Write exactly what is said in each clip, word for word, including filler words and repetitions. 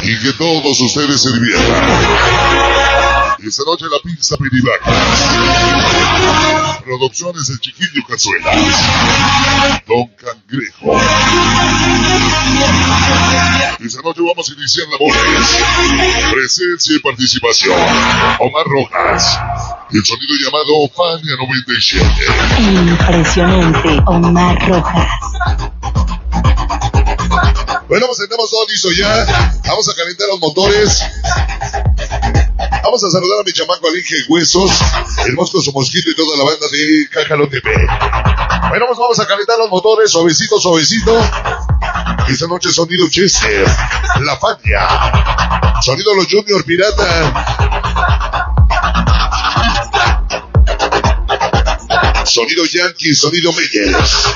y que todos ustedes se diviertan. Esta noche la pizza piribaca. Producciones El Chiquillo Cazuela. Don Cangrejo. Esta noche vamos a iniciar labores. Presencia y participación. Omar Rojas. El sonido llamado Fania noventa y siete. Impresionante, Omar Rojas. Bueno, pues tenemos todo listo ya. Vamos a calentar los motores. Vamos a saludar a mi chamaco Alinge Huesos, el Mosco Su Mosquito y toda la banda de Cájalo T V. Bueno, pues vamos a calentar los motores, suavecito, suavecito. Esta noche sonido Chester, La Fania, sonido Los Junior Pirata, sonido Yankee, sonido Meyers.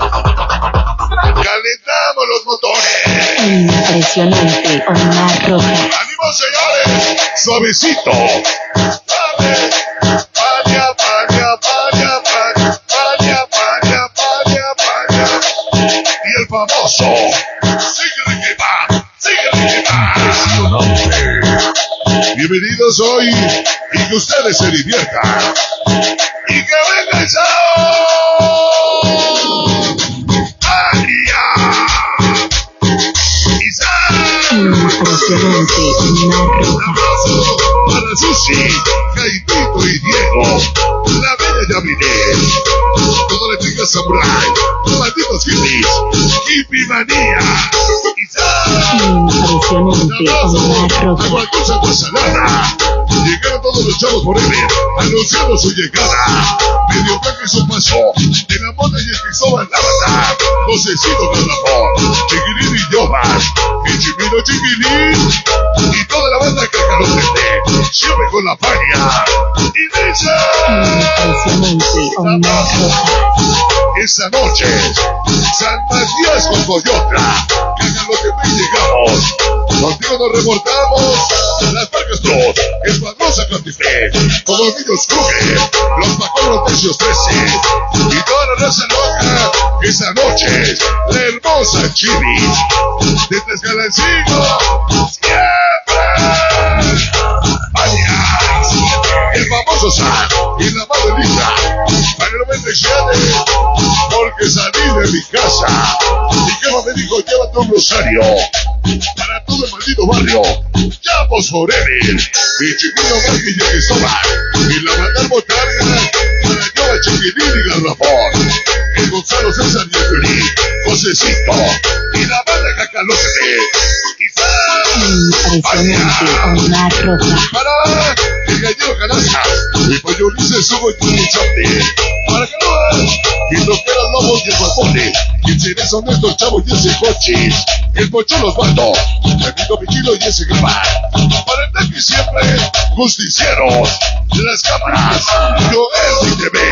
¡Calentamos los motores! Impresionante, Omar Rojas. ¡Ánimo, señores! ¡Suavecito! ¡Dale! ¡Paña, paña, paña, paña! ¡Paña, paña, paña, paña! Y el famoso ¡Síguele que va! ¡Síguele que va! Bienvenidos hoy y que ustedes se diviertan. ¡Y que venga el show! Impresionante, Omar Rojas. Para Susi, Jaimito y Diego, la bella Yamilet, todo le pica Samurai, malditos hippies, hippie manía, Impresionante, Omar Rojas. Aguacosa Guasalada, llegaron todos los chavos por él, anunciando su llegada, medio blanco y su paso, de la mona y el Cristóbal Lavata, Josecito Carlapón, Chiquilín y Yomas, el Chimino Chiquilín, y toda la banda Cájalo T V, siempre con la Fania, y dice... Impresionante, Omar Rojas. Esa noche, San Matías con Coyotla, Cájalo T V y llegamos, contigo nos reportamos, las marcas Plus, Escuadrosa Cantifé, como Niños Kruger, los Pacolos Precios trece, y toda la raza loca, esa noche, la hermosa Chivis, de Tezcalacingo, siempre, Fania, el famoso San, y la Madelita, para el noventa y siete, porque salí de mi casa, y que me dijo, llévate un rosario, para todo el maldito barrio, Chapos Forever, mi chiquillo Marquis y Cristóbal, y la Matar Botarga, para Yoba Chiquilín y Garrafón, el Gonzalo César y el Feliz, Josecito, y la banda Cájalo T V, Impresionante, Omar Rojas. para el gallero Canastas, el pollo Ulises Hugo y Tony Chapte, para que no vean, y troqueras Lobos y el Guapone, y el Cerezo Néstor Chavo y ese Cochis, el Pocholo Osvaldo, el Pico Pichilo y ese Grabar, para el Tequi siempre, justicieros, las cámaras, Joel y T V,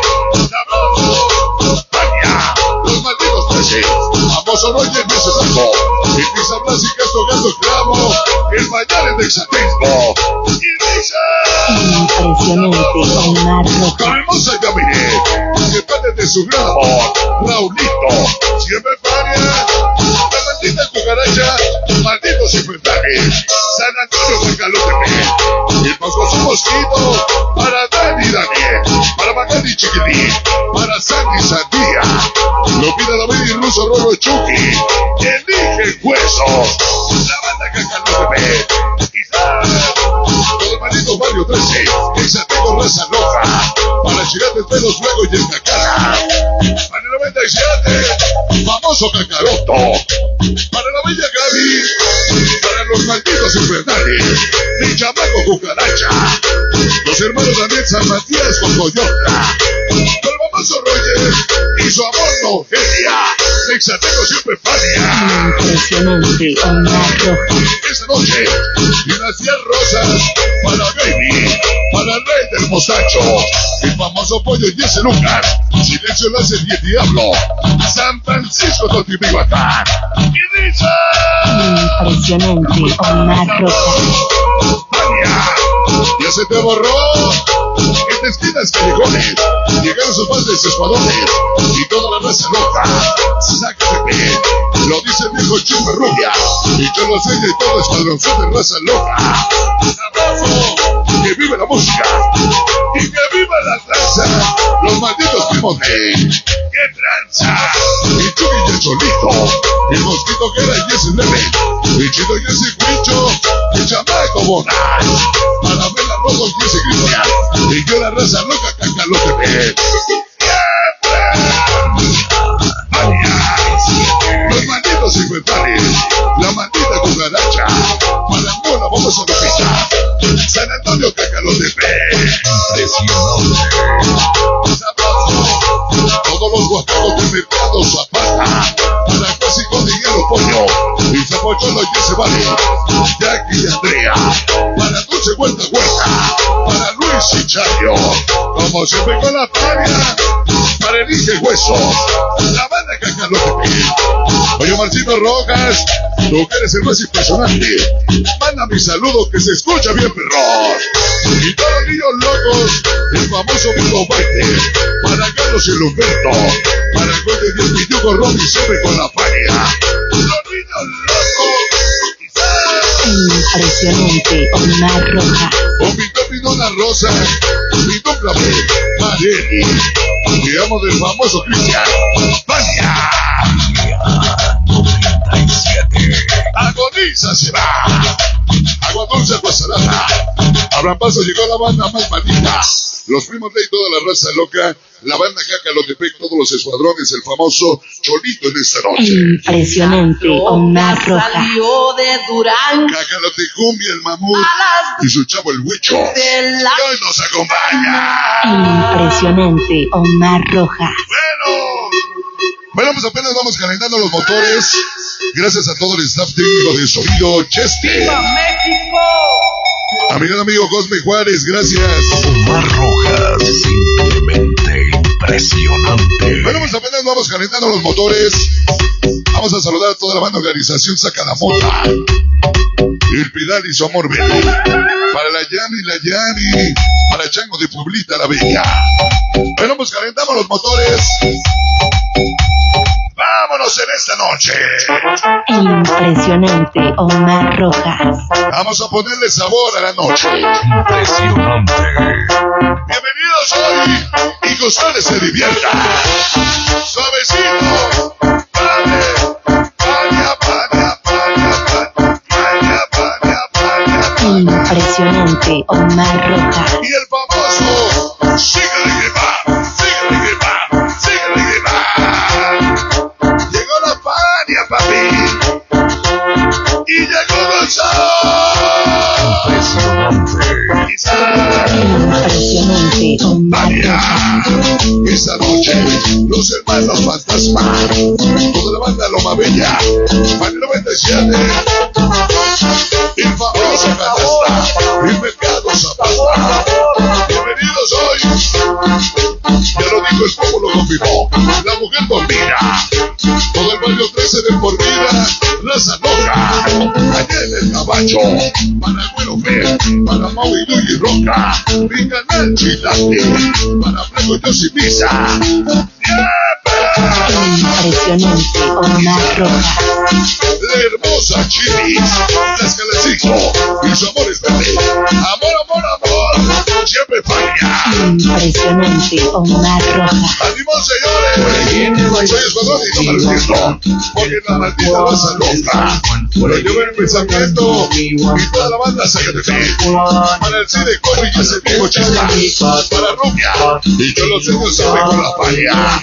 Sabroso, Fania, los malditos trece, famoso Roger y ese Saco, el Pisa Blas y Castro Gato Clavo, el Mañana de Exatexpo, y dice... Impresionante, Omar Rojas. Con hermosa Yamilet, que parte de su gran amor, Raulito, siempre Fania, la maldita cucaracha, malditos infernales, San Antonio Cájalo T V, el Mosco Su Mosquito, para Dani y Daniel, para Magali Chiquilín, para Sandy Sandía, Lupita David y Ruso Rolo Chucky, Elige Huesos, la banda Cájalo T V, Isaac, todo el maldito Barrio trece, Exatego Raza Loca, para Gigantes Pelos Luego y el Cacala, para el noventa y siete, famoso Cacaroto, para la bella Gaby, para los malditos infernales, mi chamaco Cucaracha, los hermanos Daniel San Matías con Coyotla, el famoso Roger y su amor Nogelia, Exatego siempre Fania. Impresionante, Omar Rojas. Esta noche, dinastías rosas, para Baby, para el Rey del Mostacho, el famoso Pollo y ese Lucas, Silencio Láser y el Diablo, San Francisco Totipihuacán, y dice... Impresionante, Omar Rojas. Fania, Ya se te borró. En esquinas, callejones, llegaron sus padres escuadrones y toda la raza loca. Sácate, lo dice el viejo Chimba Rubia, y yo lo sé de todo escuadronzón de raza loca. Un abrazo, que vive la música y que viva la tranza. Los malditos primos de ¡qué tranza! Y Chucky y el Cholito, el mosquito que era y ese leve, y Chito y ese Cuicho, el chamaco Bonal, para ver la rojo y ese Cristian, y yo la raza loca cacalote ve. Los malditos cincuentales, la maldita cucaracha, Malamona, vamos a la San Antonio cacalote ve. Sabroso, todos los guapos del mercado Zapata, para casi con dinero pollo, y Zapocholo y ese vale, Jackie y Andrea, para Dulce Vuelta Vuelta, para Luis y Chayo, como siempre con la paria, para el Inge Hueso, la banda Cacalote. Oye, Marcito Rojas, tú que eres el más impresionante, manda mi saludo que se escucha bien, perro. Y todos los niños locos, el famoso Vivo Baite, para Carlos y Humberto, para el Golden y el Pituco Romy, siempre con la paria. Los niños locos. Impresionante, Omar Rojas. Con mi Pinona Rosa, mi Clave, Mareli, y amo del famoso Cristian. ¡Vaya! Agoniza se va. Agua dulce, agua salada. Abraham Paso llegó a la banda más maldita. Los primos de toda la raza loca, la banda Cacalotepec, todos los escuadrones, el famoso Cholito en esta noche. Impresionante, Omar Rojas. Salió de Durán. Cacalotecumbia, el mamut y su chavo el huicho. De la... Y hoy nos acompaña. Impresionante, Omar Rojas. Bueno. Bueno, pues apenas vamos calentando los motores. Gracias a todo el staff técnico de sonido Cheste. ¡Viva México! A mi gran amigo Cosme Juárez, gracias. Omar Rojas, simplemente impresionante. Bueno, pues apenas vamos calentando los motores. Vamos a saludar a toda la banda organización Saca la Mota. El Pidal y su amor Beli. Para la Yami, la Yami. Para Chango de Publita, la Bella. Bueno, pues calentamos los motores. ¡Vámonos en esta noche! Impresionante, Omar Rojas. Vamos a ponerle sabor a la noche. Impresionante. Bienvenidos hoy y que ustedes se diviertan. Suavecito. Vale. Vaya, vaya, vaya, vaya, vaya, vaya. Impresionante, Omar Rojas. Y el famoso síguele que va, síguele que va, síguele que va. Llegó la paria, papi. Y llegó Gonzalo. Impresionante, Omar Rojas. Esta noche, los hermanos fantasma, toda la banda Loma Bella, para el noventa y siete, el famoso Canasta, el mercado Zapata. Bienvenidos hoy. Ya lo dijo el pueblo, lo confirmó. La mujer dormida, todo el barrio trece de por vida, raza loca, allá en el Cabacho, para el Güero Fer, para Mau y Luis y Roca, mi canal Chilate, para Prego y Yossi Misa. Impresionante, Omar Rojas. La hermosa Chivis, Tlaxcalecico y su amor es verde. Amor, amor, amor, siempre falla. Impresionante, Omar Rojas. ¡Ánimo, señores! Soy escuadrón y no me arrepiento, porque la maldita raza loca. Pero yo el pensamiento y toda la banda Zacatepec. Para el cine Cobre y ese viejo Chispa. Para Rubia y yo los sueños siempre con la paria.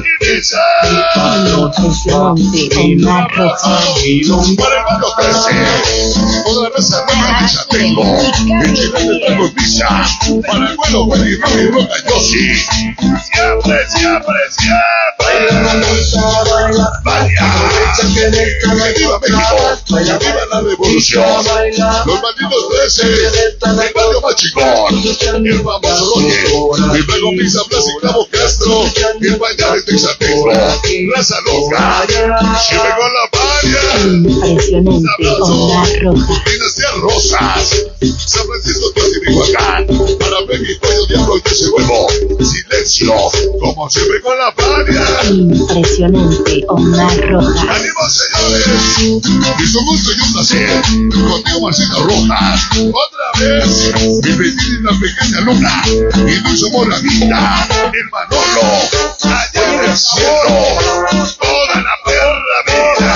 Impresionante, Omar Rojas. Para el barrio trece, toda la raza loca que ya tengo. El chileno tengo misa. Para el vuelo, bueno y Romy Roca Yossi. Siempre, siempre, siempre. Vaya. ¡Viva México! ¡Viva la revolución! Los malditos trece, el barrio más chingón, el famoso Roger, el Pago Pisa, Blas y Clavo Castro, el Bañar de Texateco, raza loca, siempre con la paz. Impresionante onda roja. Dinastía Rosas, San Francisco, Teotihuacán, para Baby Pollo, Diablo y ese huevo. Silencio, como siempre con la Fania. Impresionante onda roja. ¡Ánimo, señores! Y su gusto y un placer. Contigo, Marcita Rojas. Otra vez, mi vecina y la pequeña Luna. Y Dulce Moravita, el Manolo. Allá en el cielo, toda la perra vida.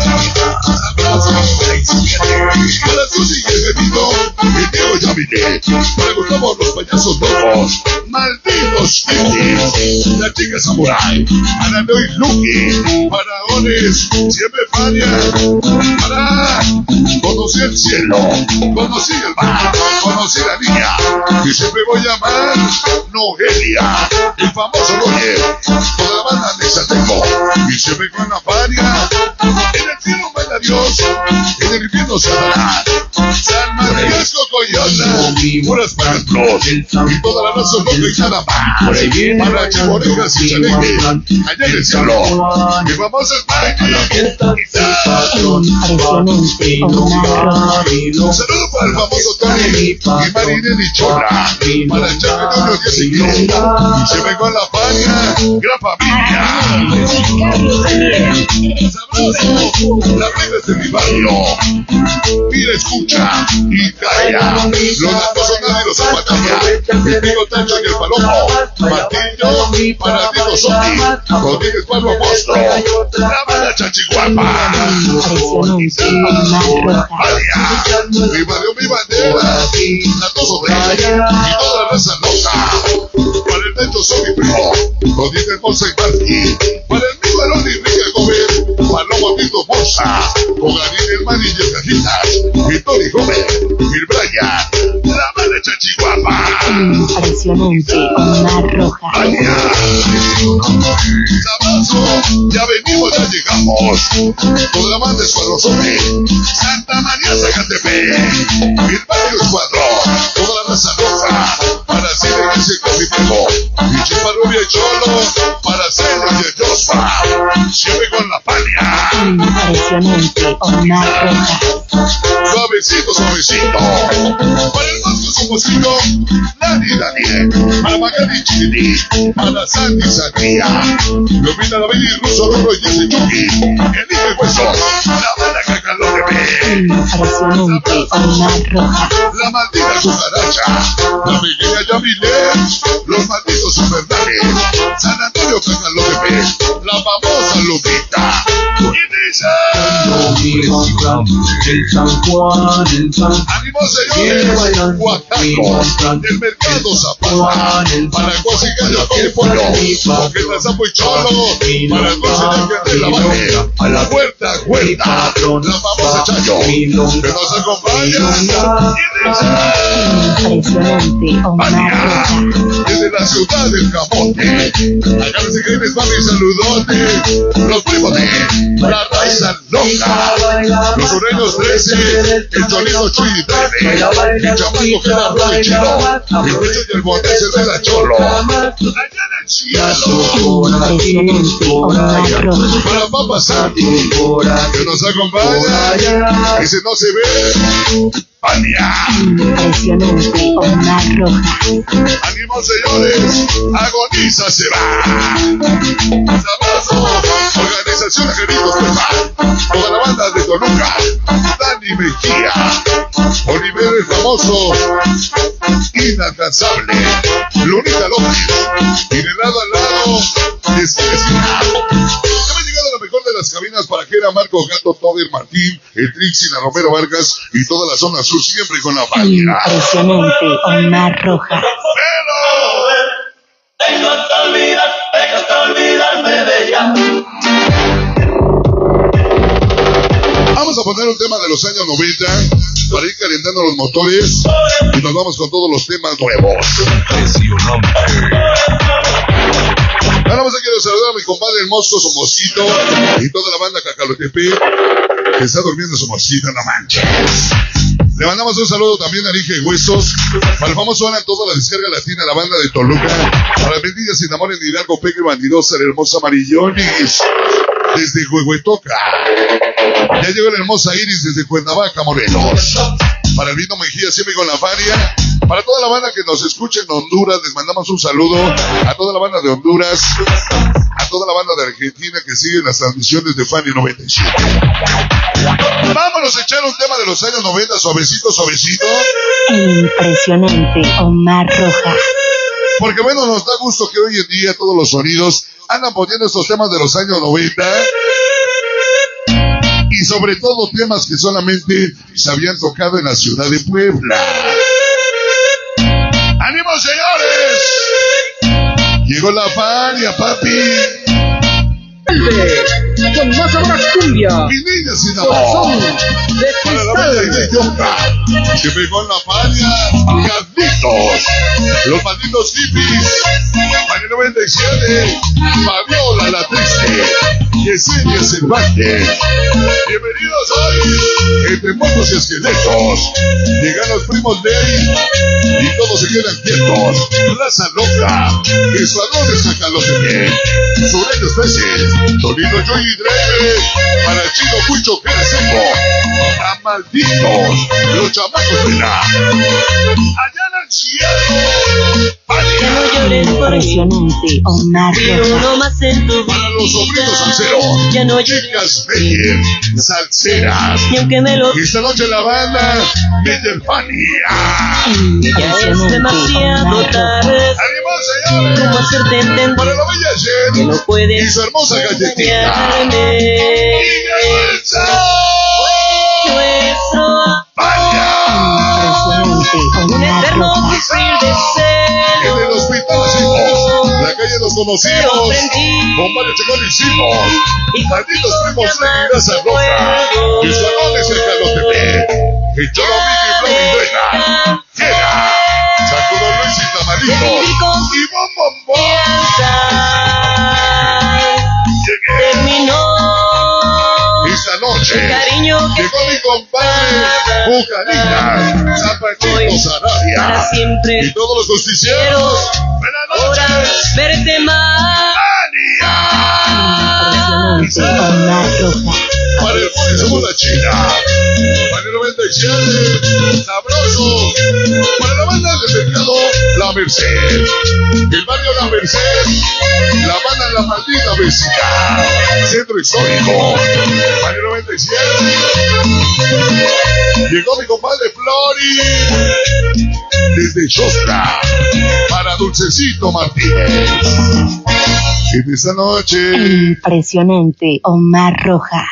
Para Susi y el bebito, el Diego ya vine. Para Gustavo los payasos locos, malditos chiquis. La chica samurai, para Noy Lucky, para Ones, siempre Fania. Para conocí el cielo, conocí el mar, conocí la niña. Y siempre voy a amar Noelia, el famoso Roger. Toda la banda de Exateco, y siempre con la Fania. En el cielo manda Dios, en el infierno Satanás. San Matías Cocoyona, puras pagas plus, y toda la raza loca y nada más. Para Chiborejas y Chaneque, allá en el cielo, mi famosa Smiley. Impresionante onda roja. Un saludo para el famoso Tony y Marinel y Chona. Para el Chapetonio diez y quince, y siempre con la Fania, gran familia. Sabroso, la vida es de mi barrio. Mira, escucha y calla. Los datos son nadie los zapatilla. Mi amigo Tancho y el Palomo. Martillo para Diego Soki. Rodríguez Pablo Monstruo. La banda Chachiguapa. Impresionante onda roja. Mi barrio, mi bandera. La dos obreras y toda la raza loca. Para el Neto son mi primo. Rodríguez Monza y Martí. Para el mío Aloni Enrique Gómez. Palomo Tito Monza. Con Gabriel Hermán y el Cajitas. Victoria Gómez. Mil Brian. La banda Chachiguapa. Impresionante onda roja. Sabazo, ya venimos, ya llegamos. Toda la banda Escuadrozone, Santa María Zacatepec, el barrio Escuadrón, toda la raza roja, para hacer ese capitego. Y Chipa Rubia y Cholo, para hacer el Josfa, siempre con la Fania. Impresionante onda roja. Suavecito, suavecito. Para el Vasco Somosito, Nani Daniel, para Magali Chini, para Sandy Sandía, Lupita la Bella y Ruso Rubro y ese Chucky, el hijo de Huesos, la banda Cacalote B. Impresionante onda roja. La maldita cucaracha, la pequeña Yamile, los malditos Supernanes, San Antonio Cacalote B, la famosa Lupita. Y dice... ¡Ánimo, señores! Huacaco, del mercado Zapata, para cocinar el pollo, porque el Zapo y Cholo, para cocinar que de la base, a la huerta, huerta, la famosa Chayo, que nos acompaña. Impresionante onda roja. Desde la ciudad del Camote, acá los secretos van mis saludotes, los primos de la raza loca, los sureños trece, el Cholito Chuy y Trene, el chamaco Gerardo y Chino, el pecho y el botece de la Cholo, allá en el cielo, Impresionante onda roja. para Papa Santi, que nos acompaña, ese no se ve. Fania. Impresionante onda roja. ¡Ánimo, señores! ¡Agoniza se va! ¡Sabazo! Organización Angelitos Pepa. Toda la banda de Toluca. Dani Mejía. Oliver el famoso. Inalcanzable. Lolita López. Y de lado a lado. Esquesina. Hemos llegado a la mejor de las cabinas para que era Marco Gato, Tober Martín, el Trixie, la Romero Vargas y toda la zona sur siempre con la Fania. Impresionante onda roja. ¡Pero! Tengo que olvidar, tengo que olvidarme de ella. Vamos a poner un tema de los años noventa para ir calentando los motores y nos vamos con todos los temas nuevos. Impresionante. Ahora vamos a quiero saludar a mi compadre el Mosco, su mosquito y toda la banda Cacalotepe que está durmiendo su mosquito, no manches. Le mandamos un saludo también a Rige Huesos, para el famoso Ana, toda la descarga latina, la banda de Toluca, para Benditas Sin Amor en Hidalgo, Peque Bandidosa, el hermoso Amarillonis. desde Huehuetoca. Ya llegó la hermosa Iris desde Cuernavaca, Morelos. Para el Vino Mejía, siempre con la Fania. Para toda la banda que nos escucha en Honduras, les mandamos un saludo. A toda la banda de Honduras, a toda la banda de Argentina que sigue las transmisiones de Fania noventa y siete. Vámonos a echar un tema de los años noventa, suavecito, suavecito. Impresionante, Omar Rojas. Porque bueno, nos da gusto que hoy en día todos los sonidos andan poniendo estos temas de los años noventa. Y sobre todo temas que solamente se habían tocado en la ciudad de Puebla. ¡Ánimo, señores! Llegó la Fania, papi. Con más sabor a cumbia. Mi niña sin amor. Corazón de Para la banda de Idiota. Que pegó en la Fania. Carlitos. Los malditos hippies. Fania noventa y siete. Fabiola la triste. Yesenia Cervantes. Bienvenidos hoy. Entre motos y esqueletos. Llegan los primos de ahí. Y todos se quedan quietos. Raza loca. Escuadrones sacan los de pie. Sureños peces. Tonino Joy y Dreve. Para el Chino Cucho que les seco. A malditos. Los chamacos de la. Allá en el cielo. Fania. Impresionante, Omar Rojas. Para los sobrinos salseros. Ya no Chicas Meyer. Salseras. Y aunque me lo Esta noche la banda Meyer Fania. ya es demasiado tarde. ¡Ánimo, señores! ¿Cómo hacerte entender Para la bella que Jen no puedes y su hermosa galletita. engañarme? Nuestro ¡Fania! Impresionante, un Omar eterno Rojas. sufrir de En el celo. hospital nacimos, la calle nos Pero conocimos, aprendí con Mario Chacón hicimos, y malditos primos de llamar Grasa Roja, mis salones el Jalotepec, y Cholo Miki y Flaminduena, llega, Sacudo Luis y Tamaritos, y Bom Bom Bom, llegué terminó esta noche, el cariño que llegó mi compadre, Bucanitas, Zapachito para Sarabia, siempre. y todos los justicieros, buenas Ahora noches, verte más. ¡Fania! Impresionante, Omar Rojas. Para el Poli somos la China. Para el noventa y siete, sabroso. Para la banda del mercado, la Merced. El barrio La Merced. La banda La Maldita Vecina. Centro histórico. Para el noventa y siete. Llegó mi compadre Flori. Desde Chostra. Para Dulcecito Martínez. En esta noche. Impresionante, Omar Rojas.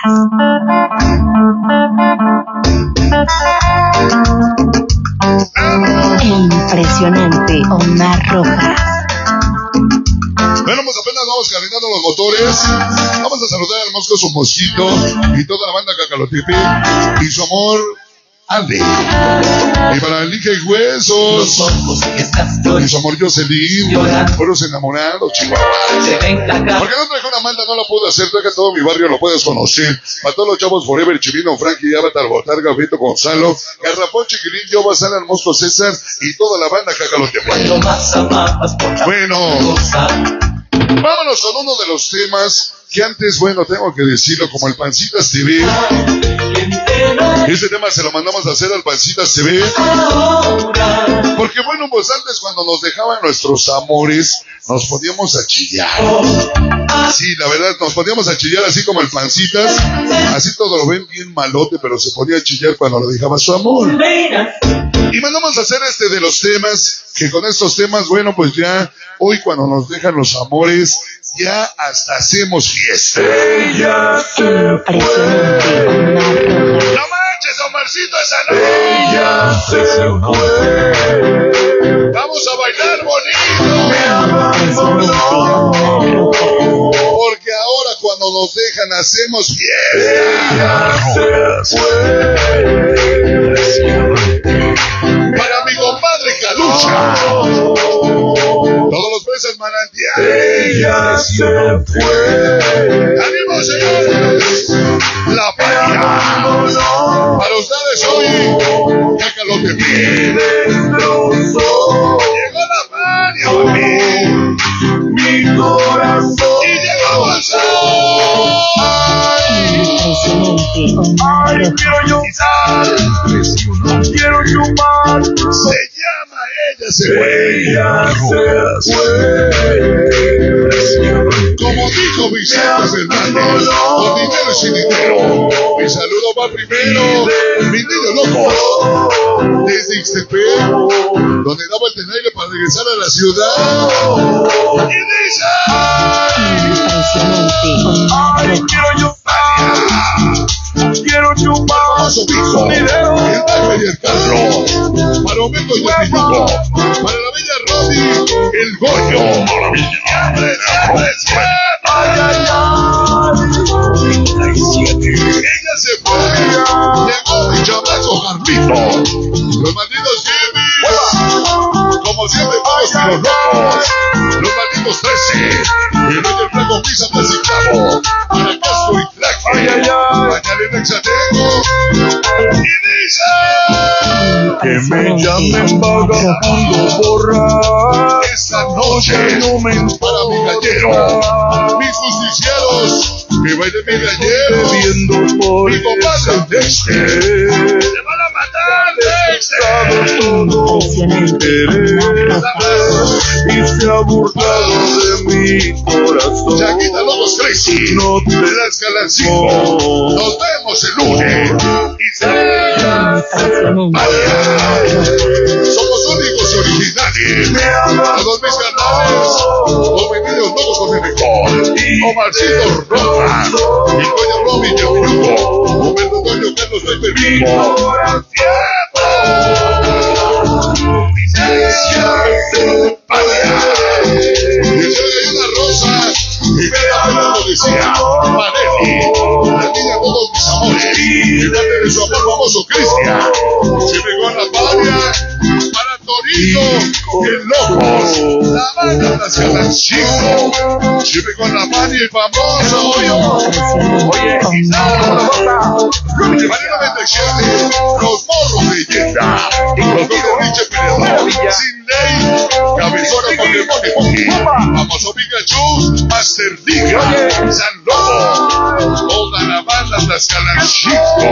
Impresionante, Omar Rojas. Bueno, pues apenas vamos calentando los motores. Vamos a saludar al Mosco, su mosquito y toda la banda Cacalotepe y su amor Andy. Y para el Liga y Huesos y su amor Jocelyn, puros enamorados, chihuahuas. Porque no traje una manda, no la puedo hacer, traje todo mi barrio, lo puedes conocer. Para todos los chavos Forever, Chivino, Frankie, Avatar, Botarga, Beto, Gonzalo, Garrafón, Chiquilín, yo, Basana, el Mosco, César y toda la banda Cacalotepe. Bueno, vámonos con uno de los temas que antes, bueno, tengo que decirlo, como el Pancitas T V. Este tema se lo mandamos a hacer al Pancitas T V. Porque bueno, pues antes cuando nos dejaban nuestros amores, nos poníamos a chillar. Sí, la verdad, nos poníamos a chillar así como el Pancitas. Así todo lo ven bien malote, pero se ponía a chillar cuando lo dejaba su amor. Y mandamos a hacer este de los temas, que con estos temas, bueno, pues ya hoy cuando nos dejan los amores, ya hasta hacemos fiesta. Impresionante, Omar Rojas. ¡No manches, Omarcito, esa no! ¡Vamos a bailar bonito! Impresionante, Omar Rojas. Porque ahora cuando nos dejan hacemos fiesta. Para mi compadre Calucha. Todos los peces manantiales. ¡Ánimo, señores! La Fania. Para ustedes hoy, Cacalotepe. Llegó la Fania, papi. Mi corazón. Y llegó el sol. Impresionante. Quiero chupar. Se llama Ella se fue. Ella se fue. Como dijo Vicente Fernández, con dinero y sin dinero. Mi saludo va primero. Mi niño loco. Desde Ixtepec, donde daba el tenaire para regresar a la ciudad. Y dice: Impresionante. ¡ay, quiero chupar! Quiero chupar. Famoso Pico, el Bagger y el Carlos. Para Ometo y el Pico. Para la bella Rodi, el Goyo. Maravilla. ¡Siempre, siempre! ¡Ay, ay, ay! Ella se fue. Llegó mi chamaco Carlito. Los malditos Jimmys. Como siempre vamos a los locos. Los malditos trece. El rey del flaco Pisa más y clavo. Para Casco y Traje. Ay, ay, ay. Mañana en Exatengo. Y dice: Que me llamen vagabundo borrar. Esta noche no me para mi gallero. Mis justicieros. Que baile mi gallero. Viendo por mi compadre Dexter. Se van a matar, Dexter. Impresionante. Y se ha burlado de mi corazón. Chaquita Lobos Crazy. No te das Galancito. Nos vemos el lunes. Y se somos únicos y originales. Todos mis canales. Los venidos locos con el mejor. Omarcito Rojas. Y Doña Robin y el Hugo. Roberto Antonio Carlos Pepe Vivo. ¡Tiempo! Licencia. ¡Vaya! Deseo una rosa. Y vea la policía. Maneli. La niña de todos mis amores. Y date de su amor famoso Cristian. Se pegó en la patria. Para Torito. El Locos. La banda Las Galancito. Se pegó en la patria el famoso. Oye, quizás. Mariano Bendiciones. Los morros de leyenda. Los dos de Nietzsche Peleador. Sin ley. Cabezona Pokémon y Poké. Famoso Pikachu. Master Liga. San Lobo. Toda la banda Las Galancito.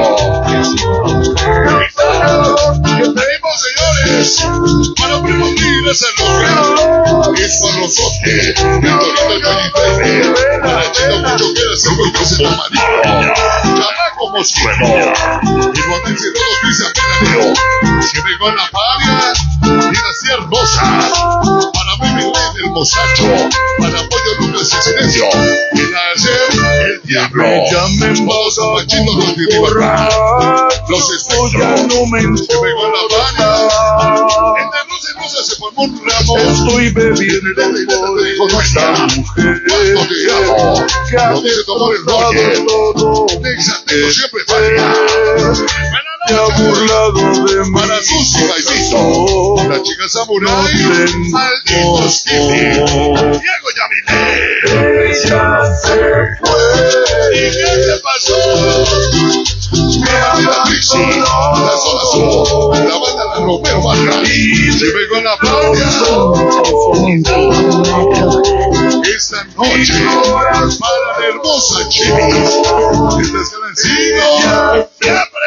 ¿Qué tenemos, señores? Para Primo Tigres el lugar. Es para los otros. El Torito el Pelifere. Para Chino Mucho Queda Seguro que se toma marido. Chamaco Mosquito. Igualmente todos pisan Penadero. Se pegó en la paria. Y García Rosa. Para Baby Lane el Mozacho. Para Pollo Lucas y Silencio. Y la hacer el Diablo. Todos los machitos los de Ribarra. Los espectros. Se pegó en la paria. Entre luz y luz se formó un ramo. Estoy bebiendo el de dijo no está. ¿Cuánto te amo? Lo dice tomar el Roger. Exatero siempre falla. Se ha burlado de mí. Para Susi Bailito. La chica samurai. Malditos Kitty. Diego Yamile. Ella se fue. ¿Y qué te pasó? Me habla Trixie. La zona azul. La banda La Romero Baja. Se pegó en la playa. Esta noche. Para la hermosa Chini. Estás Galancito. Siempre.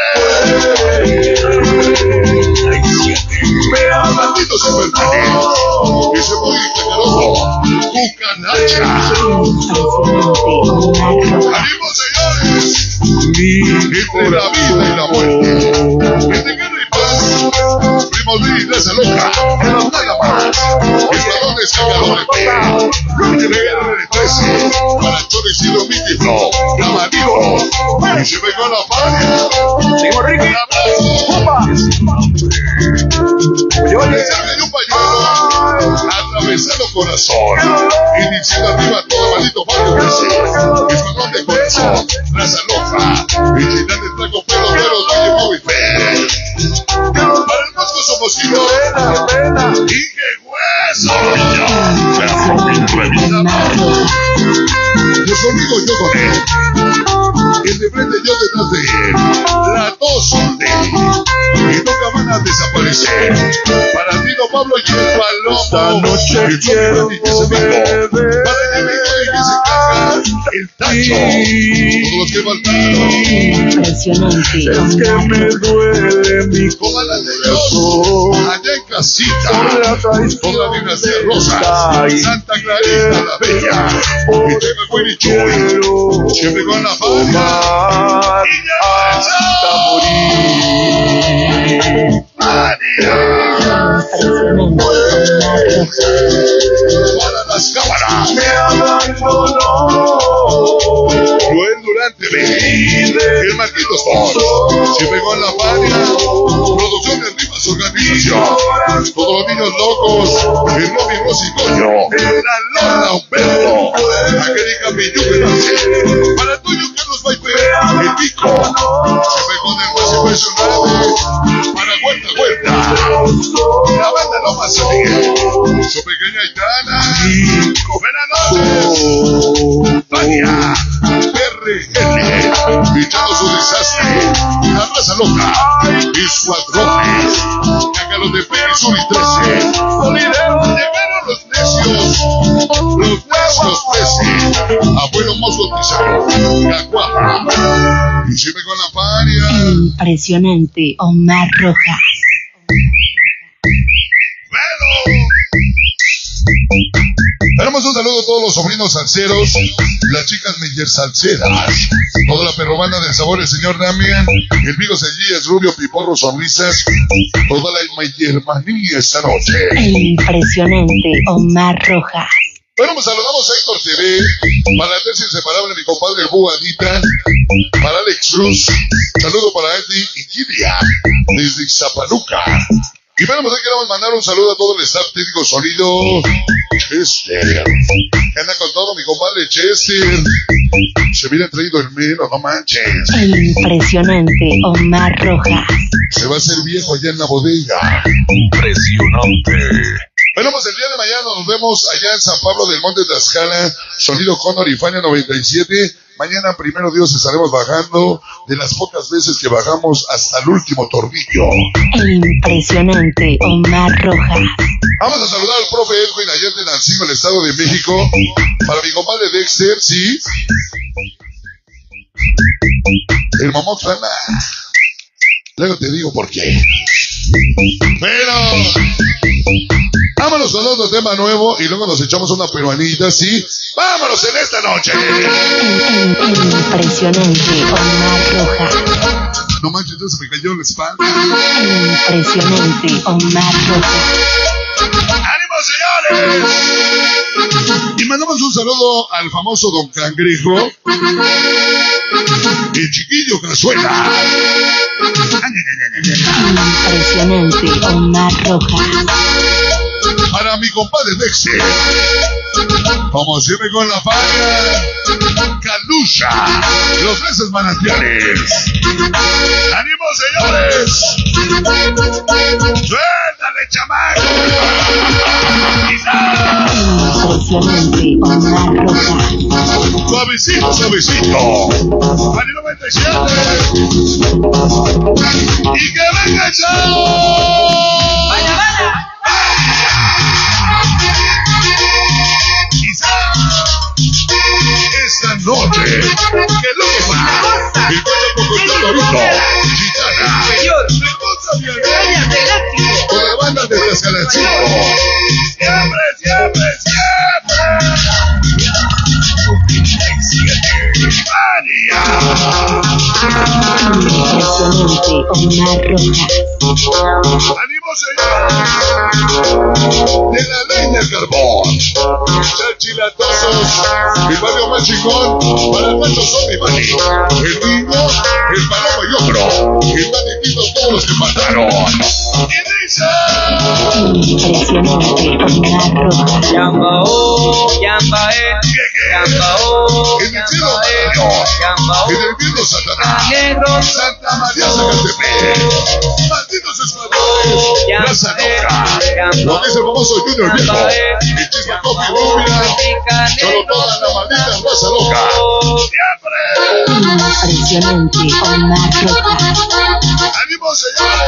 Maldito Superman. Ese muy cacaroso. Cucanacha. ¡Ánimo, señores! Entre la vida y la muerte. Entre guerra y paz. Primos de esa loca. Que no nada más. Escuadrones cagadores. Entre guerra de trece. Para Chore Isidro Mítico. La Marido. Y se pegó la paria. Señor Ricky. Un abrazo. Yo le salve de un pañuelo. Atravesando corazón. Y diciendo arriba todo maldito barrio que sí. Escuadrón de corazón. Raza loca. Vigilante de flaco pelo de los de móvil. Para el Mosco somos hijos. Y qué hueso. Los amigos yo con él. El de frente yo detrás de él. Las dos son de él. Y nunca van a desaparecer. Para ti, don Pablo y el Palomo. Esta noche quiero beber. Para el enemigo y que se caga. el Tacho, todos los que faltaron. Impresionante. Es que me duele mi Comandante corazón. Dios, allá en casita, Por la traición con la dinastía Rosas, Ay. Santa Clarita la Bella, y tengo el Willy Chuy, siempre con la familia. Omar, Y ya hasta morir. María, para las cámaras, Me abandonó. Joel Durante, el Marquitos Ford, siempre con la familia, producción de Rivas Organización, todos los niños locos, el Robin Rosy Coño, la Lola Humberto, Angélica Milluque Nancy, para el tuyo Carlos Baipe, el Pico, siempre con el más impresionante, para Huerta Huerta, la banda Loma Salir, su pequeña Itana, buenas noches, Tania, R L, echando su desastre, la raza loca, y Escuadrones, cágalos de Pérez Sur y trece, llegaron los necios, los necios trece, abuelo Mosco Tizano, Caguapa, y siempre con la paria. Impresionante. Omar Rojas. Bueno. Tenemos un saludo a todos los sobrinos salseros, las chicas Meyer salseras, toda la perrobanda del sabor, el señor Damian, el Vigo Sellías, Rubio, Piporro, Sonrisas, toda la Meyermanía esta noche. Impresionante. Omar Rojas. Bueno, pues saludamos a Héctor T V, para la tercia inseparable, mi compadre el Bugadita, para Alex Cruz, saludo para Andy y Gilia, desde Zapaluca. Y bueno, pues ahí queremos mandar un saludo a todo el staff técnico sonido Chester, que anda con todo, mi compadre Chester. Se viene traído el menos, no manches. Impresionante. Omar Rojas. Se va a hacer viejo allá en la bodega. Impresionante. Bueno, pues el día de mañana nos vemos allá en San Pablo del Monte Tlaxcala, sonido Cóndor y Fania noventa y siete. Mañana, primero Dios, estaremos bajando de las pocas veces que bajamos hasta el último tornillo. Impresionante. Omar Rojas. Vamos a saludar al profe Edwin ayer de Nancingo, el Estado de México. Para mi compadre Dexter, sí. El Momoxana. Luego te digo por qué. Pero vámonos con otro tema nuevo y luego nos echamos una peruanita, ¿sí? ¡Vámonos en esta noche! Impresionante. Omar Rojas. No manches, entonces me cayó la espalda. Impresionante. Omar Rojas. ¡Ánimo, señores! Y mandamos un saludo al famoso Don Cangrejo, el chiquillo Cazuela. Impresionante. Omar Rojas. Para mi compadre Dexter, como siempre con la paga, Calucha, los meses manantiales. ¡Ánimo, señores! ¡Suéltale, chamaco! Impresionante. Omar Rojas. Suavecito, suavecito. Pani noventa y siete. Y que venga el chavo. ¡Vaya, vaya! Quizás esta noche, que loco va. El cuerpo con el torito. Gitana. Señor. Hermosa mi Cañas de eléctrico. con la banda de Tlaxcalachito. Siempre, siempre, siempre. ¡Mania! Impresionante. Omar Rojas. ¡Ánimo, señor! De la leña al carbón. Chilatosos, el barrio más chingón, para el macho son mi mani. El Bingo, el Palomo y otro. El Maniquito, todos los que faltaron. Y dice... Impresionante. Omar Rojas. Yambao, Yambae, Yambao, En el cielo, Yambae, Mario. Yambao, En el viento, Satanás. Negro, Santa María Zacatepec. Malditos escuadrones. Plaza Loca. Lo que es el famoso Junior Viejo. El Chispa Copi Rubia. Solo toda la maldita raza loca. ¡Siempre! Impresionante. Omar Rojas. ¡Ánimo, señores!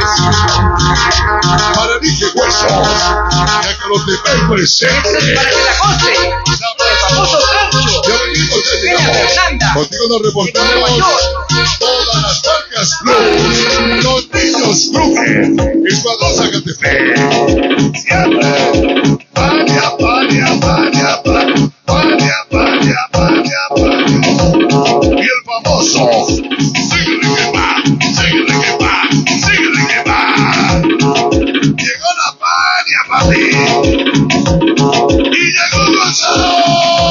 Para Dije Huesos. Ya que los de Pep presente. para que la coste, el famoso gancho. Ya venimos ya llegamos. Contigo nos reportamos todas las marcas Plus. Los niños Brooklyn, Escuadrón Zacatepec. Siempre. Fania, Fania, Fania, Fania, Fania, Fania, Fania, Fania. Y el famoso. Síguele que va, síguele que va, síguele que va. Llegó la Fania, papi. Y llegó Gonzalo.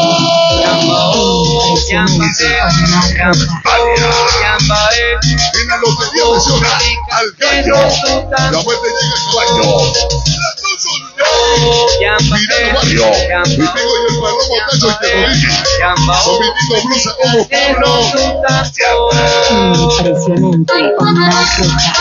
En la lotería menciona al gallo. La muerte llega al caballo. Mirando Mario, mi amigo y el perro Montacho y te lo dije. Somitito blusa como Pablo. Impresionante, Omar Rojas.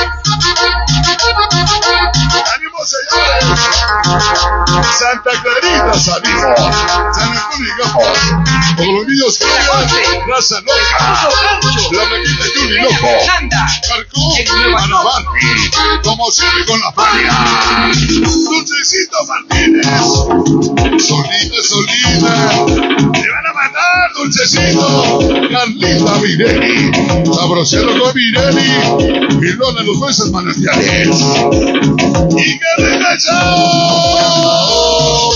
¡Ánimo, señores! Santa Clarita salimos. San Antonio llegamos. Como los niños crían, raza loca. La blanquita Juli loco. Carcón, Anabarti. Como siempre con la Fania. Dulcecito Martínez. Solita, solita. Te van a matar, Dulcecito. Carlita Mirelli. Sabrosero con Mirelli. Y Lola los jueces manantiales. Y que venga chao.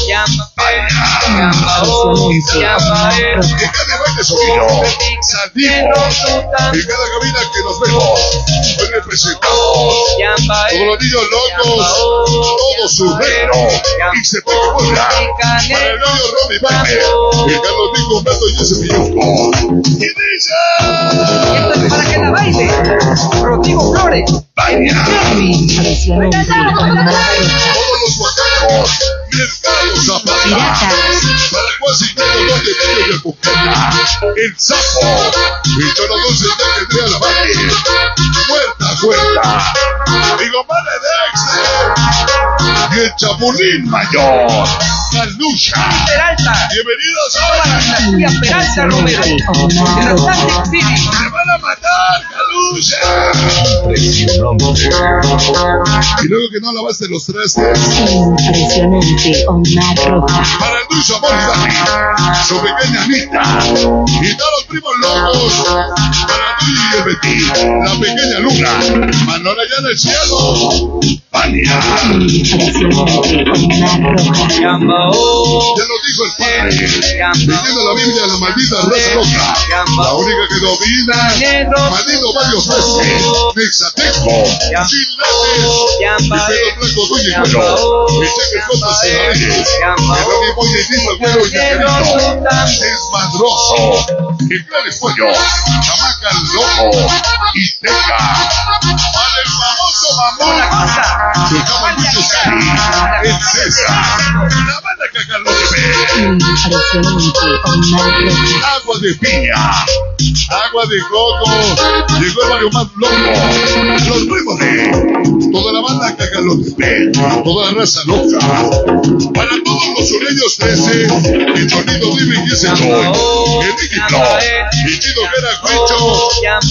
Y cada baile sonido. Salimos. En cada cabina que nos vemos. Hoy representamos. Todos los niños locos. Todo su reino. Y se pega bola. Para el niño Romy Baile. Y Carlos Nico Humberto y ese Pillufo. Y dice. Esto es para que la baile. Rodrigo Flores. Vaya. Impresionante, Omar Rojas. Todos los guacacos. Mercado Zapata. Para el Guasitero donde vive de Pucana. El Sapo. Y todos los dulces de tendría la madre. Puerta, puerta. Mi compadre Dexter. Y el Chapulín Mayor. Calucha. Peralta. Bienvenidos a Dinastía Peralta Romero. En Atlantic City. ¡Se van a matar, Calucha! Y luego que no lavaste los trastes. Impresionante, Omar Rojas. Para el dulce amor y Dani, su pequeña Anita. Y todos los primos locos. Para Duy y el Betty, la pequeña Luna. Manola ya en el cielo. Fania. Impresionante, Omar Rojas. Ya lo dijo el padre. Leyendo la Biblia, la maldita raza loca. La única que domina. Maldito varios veces. Nexateco. Chilates. Mi pelo blanco, Duy y cuero. Mi cheque contra Cedaríes. El Ronnie Boy y Tito, el güero y Yacarito. Desmadroso. El gran escollo. Chamaca loco. Y teca. Para el famoso mamón. Su cama mucho Cari. El César. La banda Cacalote. Impresionante, Omar Rojas. Agua de piña. Agua de coco. Llegó el barrio más loco. Los primos de toda la banda Cacalote. Toda la raza loca. Para todos los sureños trece. El sonido vive y ese joy. El Nicky Flow. Y Chido Vera Huicho.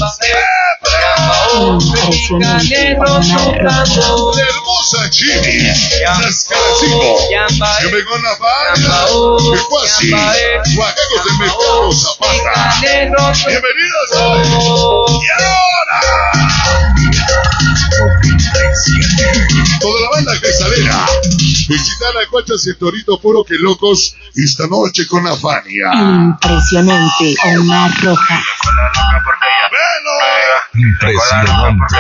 Impresionante, Omar Rojas. La hermosa Chini. Las Caracingo. Siempre con la banda. El Cuasi. Guacacos del mercado Zapata. Bienvenidos hoy. Y ahora. Toda la banda quesalera. Visitar a Cuachas y el Torito Puro que locos. Esta noche con la Fania. Impresionante, Omar Rojas. Impresionante.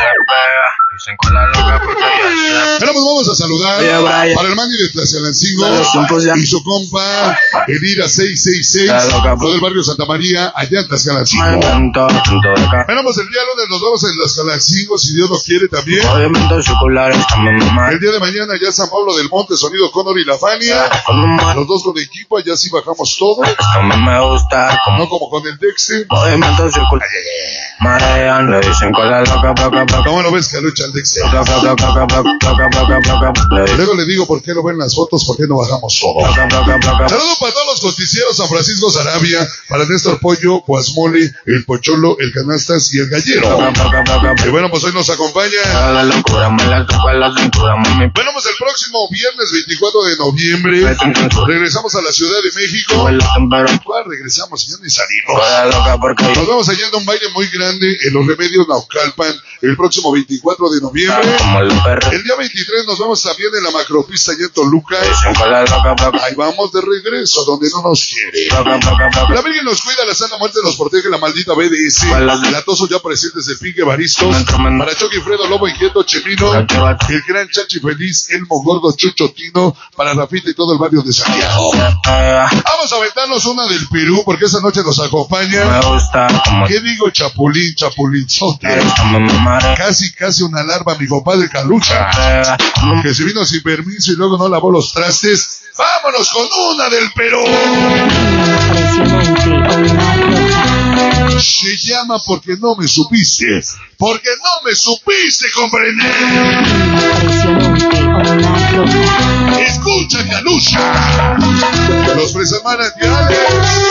Pero pues vamos a saludar Oye, Brian. para el Manny de Tlaxcalancingo Claro, ya. y su compa Elira seis seis seis, Claro, campo. todo el barrio Santa María, allá en Tlaxcalancingo. Bueno, pues el día lunes nos vamos en Tlaxcalancingo, si Dios nos quiere también. Obviamente circular esta mamá. El día de mañana ya San Pablo del Monte, Sonido Cóndor y La Fania. Los dos con equipo, allá sí bajamos todo. Como me gusta, como No como con el Dexter. obviamente circular. Yeah. marean, le dicen cosas loca, loca, loca. ¿Cómo lo ves, Calucha, Alex? Loca, loca, loca, loca, loca, loca, loca. Luego le digo por qué no ven las fotos, por qué no bajamos todo. Loca, loca, loca. Saludos para todos los justicieros, San Francisco Sarabia, para Néstor Pollo, Guasmole, el Pocholo, el Canastas y el Gallero. Loca, loca, loca. Y bueno, pues hoy nos acompaña. La locura me la toca la cintura, mami. Bueno, pues el próximo viernes veinticuatro de noviembre regresamos a la Ciudad de México. ¿Cuál regresamos? Ya ni salimos. Loca porque Nos vamos allá a un baile muy grande en Los Remedios Naucalpan el próximo veinticuatro de noviembre. como el perro. El día veintitrés nos vamos también en la macropista allá en Toluca. Dicen cosas loca, loca. Ahí vamos de regreso, donde no nos quiere. Loca, loca, loca. La Virgen nos cuida, la Santa Muerte nos protege, la maldita B D S. Latosos ya presentes de Pinque Baristos. Para Chucky, Fredo, Lobo Inquieto, Chemino. El gran Chachi Feliz, Elmo Gordo, Chucho Tino. Para Rafita y todo el barrio de Santiago. Vamos a aventarnos una del Perú, porque esa noche nos acompaña. Me gusta como ¿Qué digo? Chapulín, Chapulinzote. como me marea. Casi, casi una alarma, mi compadre Calucha. Que se vino sin permiso y luego no lavó los trastes. ¡Vámonos con una del Perú! Impresionante, Omar Rojas. Se llama Porque no me supiste. Porque no me supiste comprender. Impresionante, Omar Rojas. Escucha, Calucha. Los Fresas Manantiales.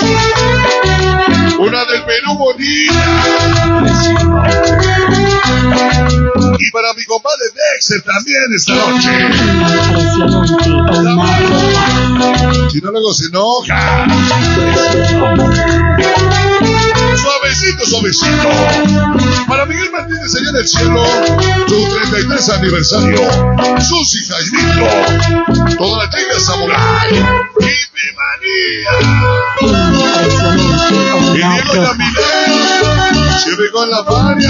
Una del Perú bonita. Y para mi compadre Dexter también esta noche. Impresionante, Omar Rojas. Si no, luego se enoja. Suavecito, suavecito. Para Miguel Martínez allá en el cielo, su treinta y tres aniversario. Susi Jaimito. Todas las chicas samurai. ¡Hippie manía! Impresionante, Y Omar Diego Rojas. Yamilé. Siempre con la paria.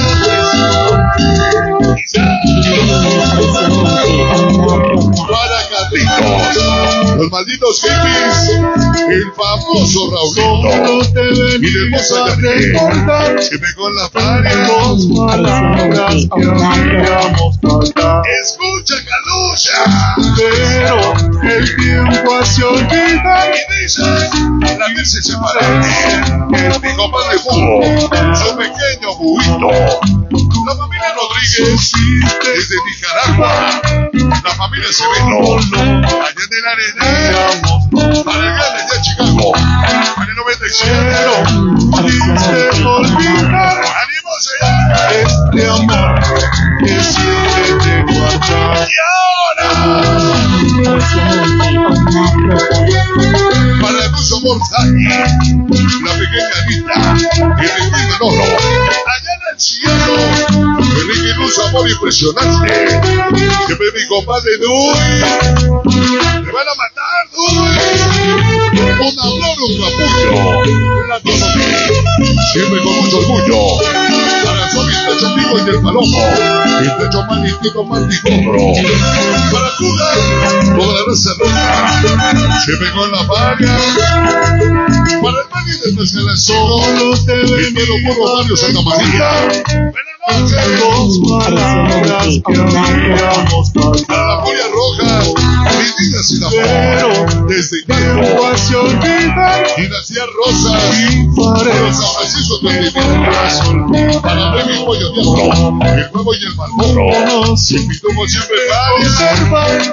Impresionante, Omar Rojas. Para Carlitos. Los malditos hippies. El famoso Raulito. Y de hermosa Yané. Siempre con la paria. Impresionante, Omar Rojas. Escucha, Calucha. Pero el tiempo hace olvidar Y dice, la vez se separa. Mi compadre Hugo, su pequeño buito. La familia Rodríguez, desde Nicaragua. La familia Severo, allá en el Arenal. Para el grande allá en Chicago. Para el noventa y siete. Impresionante, Omar Rojas. ¡Ánimo, señor! este amor que siempre te guarda. ¡Y ahora! Impresionante, Omar Rojas. Para el Ruso Morzani, la pequeña Anita, el Enrique Manolo, allá en el cielo, Enrique Luz, amor impresionante, siempre mi compadre Duy, me van a matar, Duy, un amor, un capullo, la Tomé, siempre con mucho orgullo, para su amistad amigo y del Palomo, el techo manitito manticobro, para jugar toda la raza roja, siempre con la paga, para el Mani de Pescalazón, el pelo puro Mario Santa María, buenas noches, Impresionante, Omar Rojas. para la Furia Roja, mis vidas sin amor, desde Idaho, Hace olvidar y García Rosa, para San Francisco Tuendimientos, para Remy Pollo Diablo, el Nuevo y el Marmoro, y mi tubo siempre varias,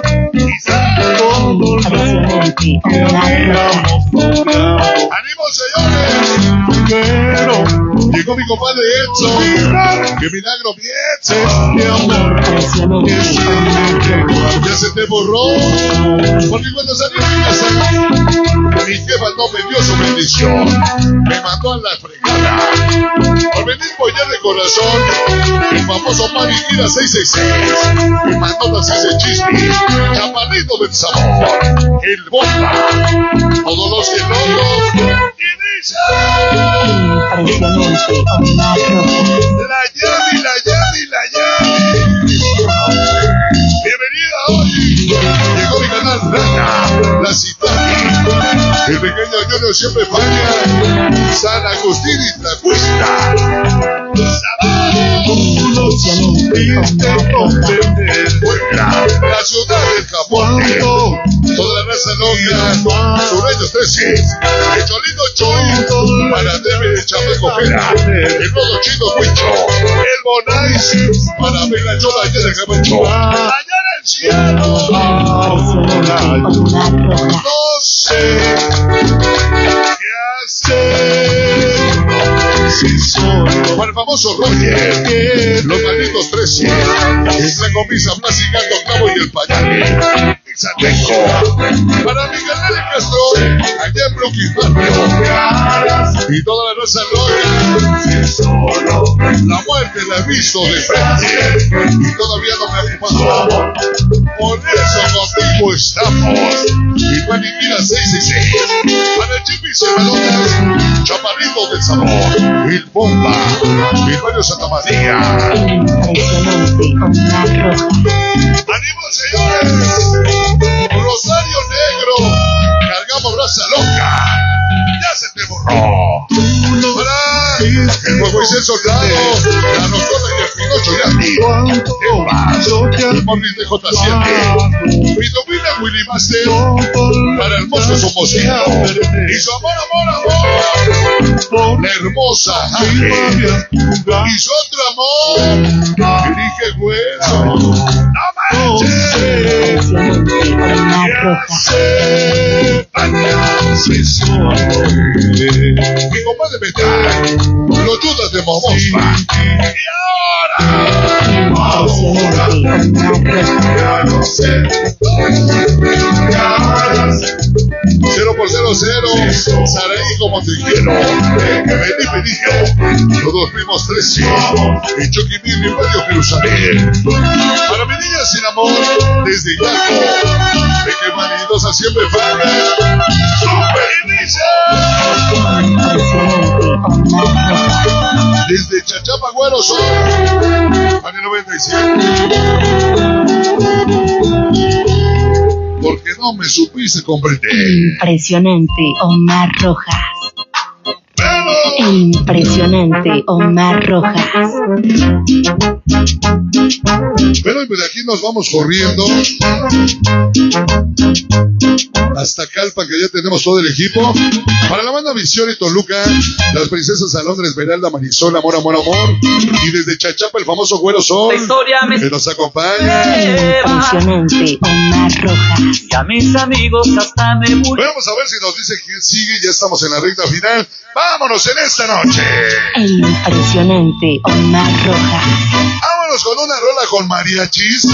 Impresionante, Omar Rojas. ¡Ánimo, señores! pero Llegó mi compadre Edson, ¡qué milagro, mi Edson! este amor Impresionante, que siempre te guarda. Ya se te borró, porque cuando salió de mi casa, mi jefa no me dio su bendición, me mandó a la fregada. Por venir pollar de corazón, el famoso Maniquira seiscientos sesenta y seis, me mandó Narciso el Chispi, Chaparrito del Sabor, el Bomba, todos los que logros, y dice, impresionante, Omar Rojas. la llave, la llave, la llave. Bienvenida hoy. Llegó mi canal Rana, la Citani. El pequeño Junior siempre falla. San Agustín y Tlacuesta. Impresionante, Omar Rojas. Puebla, la ciudad del Capote. Toda la raza loca. Sureños trece. El Cholito Choy. para Debe de Chapecopera, el Rodo Chino Huicho, el Bonais, para Megachola allá de Cabancho, allá en el cielo. No sé qué hacer. Si solo para el famoso Roger, los malditos trece, la comisa Blasicando Cabo y el Payaje, Exateco, para Miguel de Castro, allá en Brooklyn Barrio, y toda la raza loca. La muerte la he visto de frente y todavía no me ha ocupado. Por eso contigo estamos. Y Juaniquira seis seis seis, para el Chipi Cerradonas, Chaparrito del Sabor, el Bomba, el Barrio Santa María. ¡Ánimo, señores! Rosario Negro, cargamos raza loca. Ya se te borró. Para el Moisés Soldado, la Roscola y el Pinocho Yati, el Paz, el Morris de J siete, Vitomina Willy Master, para el Mosco Somosito, y su amor, amor, amor, la hermosa Ángel, y su otro amor, dirige Hueso. ¡No manches! Mi compadre Metal, los Judas de Momospa. Y ahora, ahora, ya no sé. Cero por cero cero, Saraí como te quiero. Vení, vení, los dos primos tres y Chucky Mir, mi medio Jerusalén. Para mi niña sin amor, desde Yaco, de que manidosa siempre falta. ¡Super inicia! Desde Chachapa, Güero, son Pani noventa y siete. Porque no me supiste comprender. Impresionante, Omar Rojas. Impresionante, Omar Rojas. Bueno, y pues de aquí nos vamos corriendo hasta Calpa, que ya tenemos todo el equipo. Para la banda Visión y Toluca, las princesas Alondra, Esmeralda, Marisol, Amor, Amor, Amor. Y desde Chachapa, el famoso Güero Sol, que nos acompaña. Impresionante, Omar Rojas. Y a mis amigos hasta me murió. Vamos a ver si nos dice quién sigue. Ya estamos en la recta final. ¡Vámonos en esta noche! Impresionante, Omar Rojas. Vámonos con una rola con mariachis.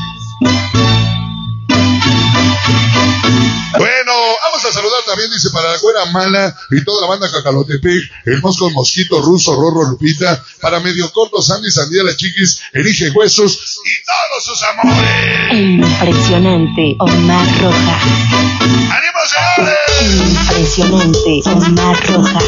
Bueno, vamos a saludar también, dice, para la Güera Mala y toda la banda Cacalotepec, el Mosco, el Mosquito, Ruso, Rorro, Lupita, para Medio Corto, Sandy, Sandía, la Chiquis, Elige Huesos y todos sus amores. Impresionante, Omar Rojas. ¡Ánimo, señores! Impresionante, Omar Rojas.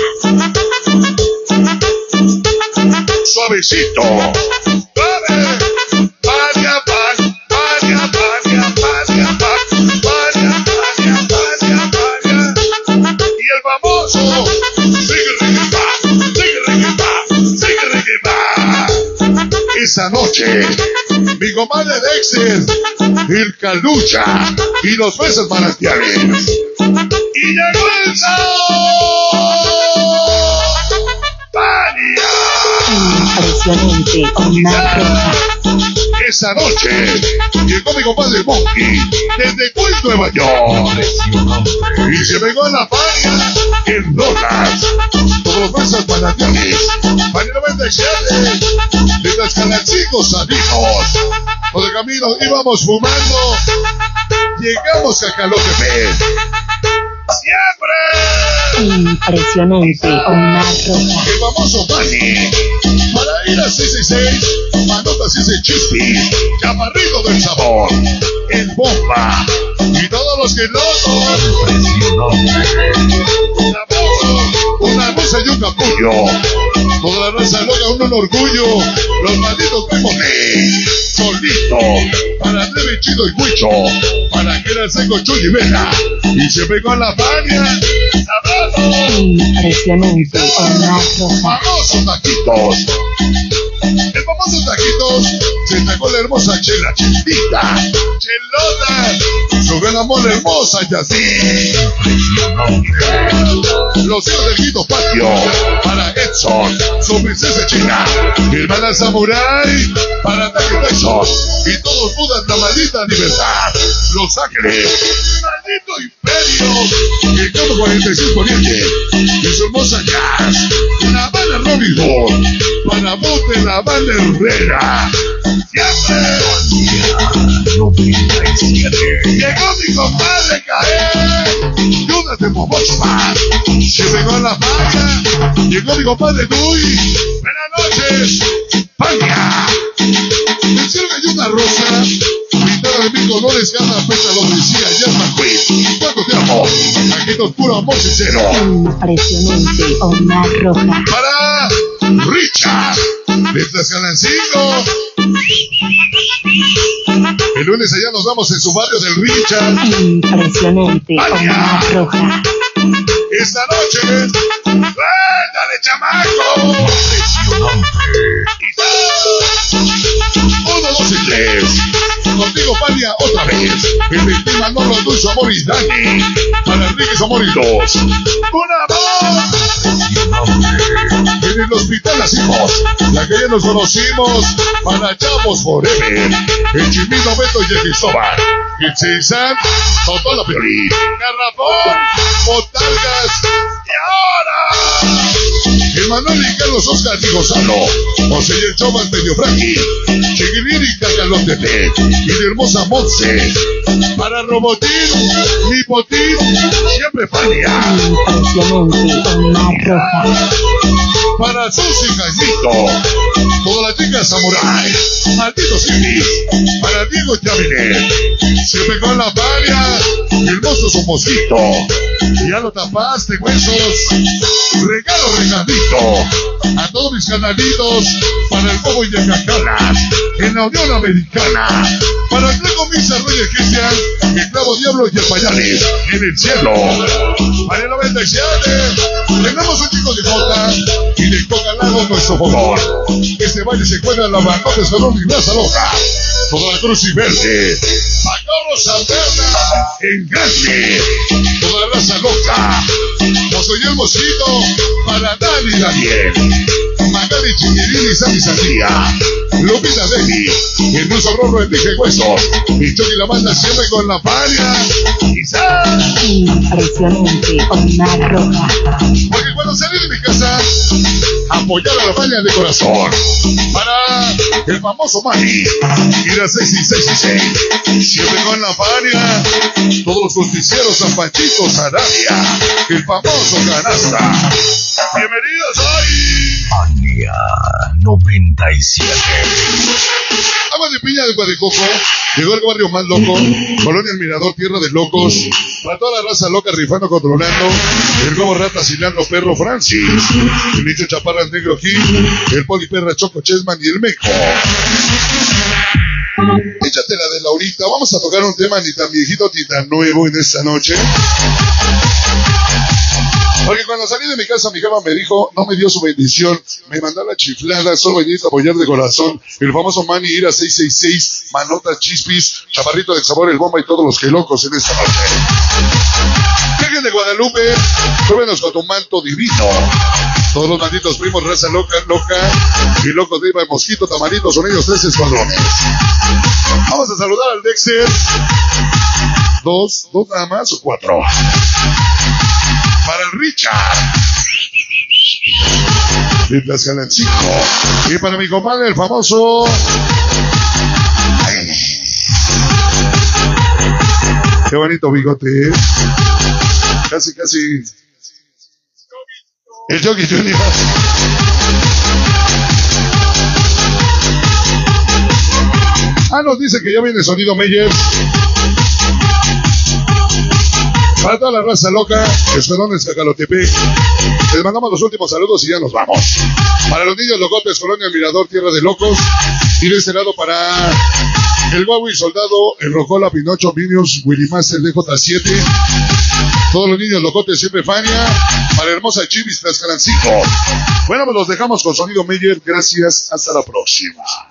Suavecito. ¡Suave! ¡Paria, pan! ¡Paria, paria, paria, pan! ¡Paria, paria, paria, paria! Y el famoso sigue reggae, sigue reggae, sigue reggae. Esa noche, mi comadre Dexter, el Calucha y los peces manantiales. Y llegó el sábado. ¡Pania! Impresionante, Omar Rojas. Esa noche llegó mi compadre Monkey desde Queens, Nueva York. Y se pegó en la Pania en dólares. Todos los besos manantiales. Pania noventa y siete. De las Calachicos salimos. Por el camino íbamos fumando. Llegamos a Calotepec. ¡Siempre! Impresionante, Omar Rojas. El famoso Manny. Para ir a seis seis seis, Manotas y ese Chispi, Chaparrito del Sabor, el Bomba y todos los que no son. Una moza, una rosa y un capullo. Toda la raza loca, un orgullo. Los malditos Memones. Solito. Para Neve, Chido y Huicho. Para que era el seco Chuy y Vela. Y se pegó a la Pania. ¡Sabroso! Impresionante, Omar Rojas. Famosos taquitos. El famoso famosos taquitos se sacó la hermosa Chela Chilita, Chelona, su gran amor hermosa Yasmin. Los hijos del Guido Patio, para Edson, su princesa china, mi hermana Samurai, para Taki Tyson, y todos mudan la maldita libertad. Los Ángeles, maldito imperio, el campo cuarenta y seis Poniente, y su hermosa Jazz, la banda Robin Hood, para Bote la banda Herrera. Siempre llegó mi compadre Caer, Judas de Momochpa, se pegó en la falla, llegó mi compadre Dui, buenas noches, Pania. Me sirve una rosa, pintada de mil colores, cada pétalo decía Jasmine Queen. ¿Cuánto te amo? Aquí nos puro amor sincero. Impresionante, Omar Roja. Para Richard, de Tlaxcalancingo. El lunes allá nos vamos en su barrio del Richard. Impresionante, Omar Roja. Esta noche, ¡dale, chamaco! Uno, dos y tres. Contigo, Pania, otra vez. El veintiuno Manolo, Dulce Amor y Dani. Para Enrique Amor y dos. ¡Un amor! En el hospital nacimos, la que ya nos conocimos. Para Chavos Forever. El Chimino, Beto y el Cristóbal. El César, Totó la Piolín. Garrafón, Botargas. Y ahora, Emanuel y Carlos Oscar y Gonzalo, José y el Chomas medio Frankie, Chiquilín y Carlos Tete, y mi hermosa Monse, para Robotín, Nipotín, siempre Fania. Impresionante, Omar Roja. Para Susi Jaimito, toda la chica Samurai, Maldito City, para Diego Chavinet, se pegó en la Fania, el monstruo su mosquito, ya lo tapaste, huesos, regalo regalito, a todos mis canalitos, para el Bobo y el Cacalas, en la Unión Americana, para el Greco Misa Reyes Cristian, el Clavo Diablo y el Payalis, en el cielo, para el noventa y siete, tenemos un chico de Jota, y de Coca Lago nuestro favor, este baile se encuentra en la Bandón de Salón y Raza Loca, toda la Cruz y Verde, Pacorro Santerna, en grande, toda la Raza Loca, no soy el mosquito, para Dani y Daniel, Magali Chiquirín y Sandy Sandía, Lupita Deli, el Nuso Rorro, el Dije Huesos, y Chucky la banda siempre con la Fania, quizás. Impresionante, Omar Roja. Porque cuando salí de mi casa, apoyar a la Fania de corazón, para el famoso Manny, y la seis y seis y seis, siempre con la Fania, todos los justicieros, San Panchito, Sarabia, el famoso Canasta. Bienvenidos hoy. Fania noventa y siete. Agua de piña de Guadicoco, llegó el barrio más loco, Colonia El Mirador, tierra de locos, para toda la raza loca rifando, controlando, el Globo Rata, Cilantro, Perro, Francis, el Nicho Chaparra, el Negro King, el Poli Perra, Choco, Chessman y el Meco. Échate la de Laurita, vamos a tocar un tema ni tan viejito ni tan nuevo en esta noche. Porque cuando salí de mi casa, mi jefa me dijo, no me dio su bendición, me mandó la chiflada, solo venía a apoyar de corazón. El famoso Manny, Ira seis seis seis, Manota, Chispis, Chaparrito del Sabor, el Bomba y todos los que locos en esta noche. Virgen de Guadalupe, pruébenos con tu manto divino. Todos los malditos primos, raza loca, loca, y locos de Iba, Mosquito, Tamarito, son ellos tres escuadrones. Vamos a saludar al Dexter. Dos, dos nada más o cuatro. Para el Richard de Tlaxcalancingo, y para mi compadre el famoso ay, qué bonito bigote, ¿eh? Casi casi el Jockey Junior. Ah, nos dice que ya viene sonido Meyers. Para toda la raza loca, Escuadrones Cacalotepec, les mandamos los últimos saludos y ya nos vamos. Para los niños locotes, Colonia El Mirador, tierra de locos. Y de este lado para el Huawei Soldado, el Rocola, Pinocho, Minions, Willy Master, D J siete. Todos los niños locotes siempre Fania. Para hermosa Chivis Tlaxcalancingo. Bueno, pues los dejamos con sonido Meyer. Gracias. Hasta la próxima.